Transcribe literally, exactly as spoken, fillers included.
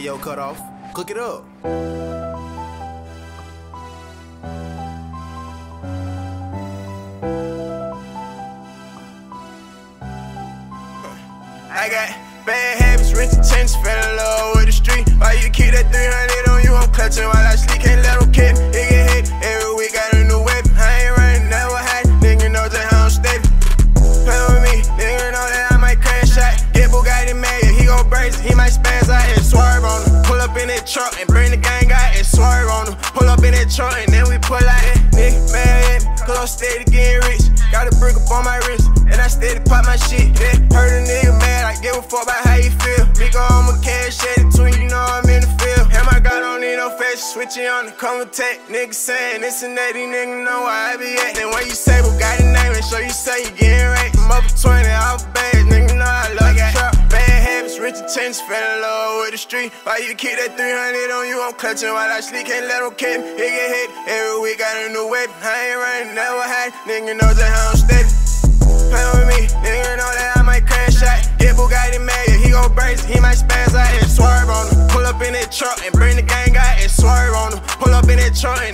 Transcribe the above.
mayo cut off. Cook it up. I got bad habits, rich intentions, fell in love with the street. Why you keep that three hundred on you? I'm clutching while I sleep, can't let them kid. It get hit every week, got a new weapon. I ain't running, never hide. Nigga know just how I'm stable. Play with me, nigga know that I might crash out. Get Bugatti mad, he gon' brace it, he might spaz out and swerve on him. Pull up in that truck and bring the gang out and swerve on him. Pull up in that truck and then we pull out that nigga mad at me, cause I'm steady getting rich. Got a brick up on my wrist, and I steady pop my shit. Yeah, heard a nigga mad, I give a fuck about how you feel. Nigga, I'ma cash at it too, you know I'm in the field. And my God don't need no fashion, switching on the contact. Nigga saying this and that, these niggas know where I be at. Then when you say Bugatti name, and show you say you getting right. I'm up for twenty, off bad, nigga know I love the trap. Bad habits, rich intentions, fell in love with the street. Why you keep that three hundred on you? I'm clutching while I sleep, can't let them kid me. It get hit every week, got a new weapon. I ain't running, never hide. Nigga know just how I'm steady. Play with me, nigga know that I might crash out. Get Bugatti mad, he gon' brace it, he might spaz out and swerve on him. Pull up in that truck and bring the gang out and swerve on him. Pull up in that truck and